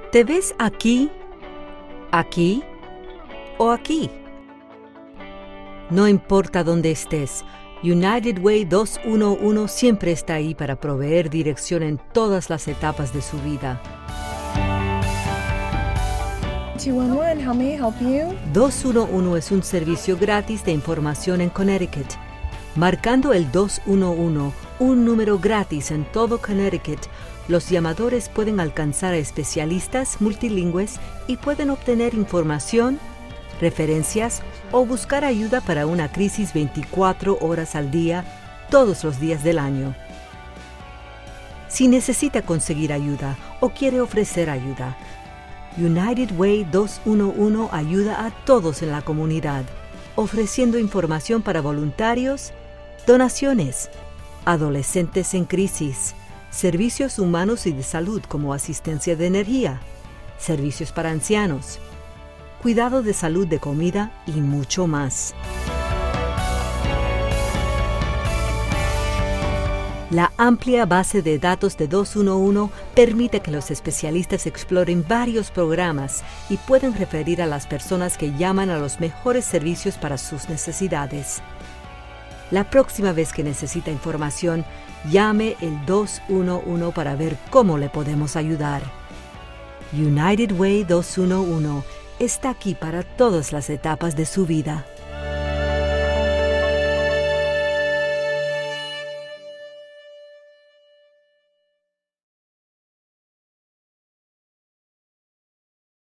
¿Te ves aquí, aquí o aquí? No importa dónde estés, United Way 211 siempre está ahí para proveer dirección en todas las etapas de su vida. 211, how may I help you? 211 es un servicio gratis de información en Connecticut. Marcando el 211, un número gratis en todo Connecticut, los llamadores pueden alcanzar a especialistas multilingües y pueden obtener información, referencias o buscar ayuda para una crisis 24 horas al día, todos los días del año. Si necesita conseguir ayuda o quiere ofrecer ayuda, United Way 211 ayuda a todos en la comunidad, ofreciendo información para voluntarios, donaciones, adolescentes en crisis, servicios humanos y de salud como asistencia de energía, servicios para ancianos, cuidado de salud de comida y mucho más. La amplia base de datos de 211 permite que los especialistas exploren varios programas y pueden referir a las personas que llaman a los mejores servicios para sus necesidades. La próxima vez que necesita información, llame el 211 para ver cómo le podemos ayudar. United Way 211 está aquí para todas las etapas de su vida.